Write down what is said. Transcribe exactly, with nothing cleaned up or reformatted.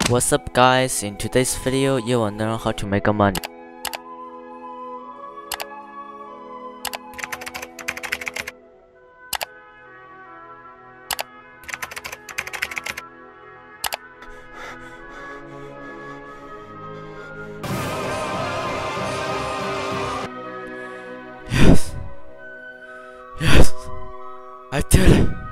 What's up guys, in today's video you will learn how to make money. Yes, yes, I did it.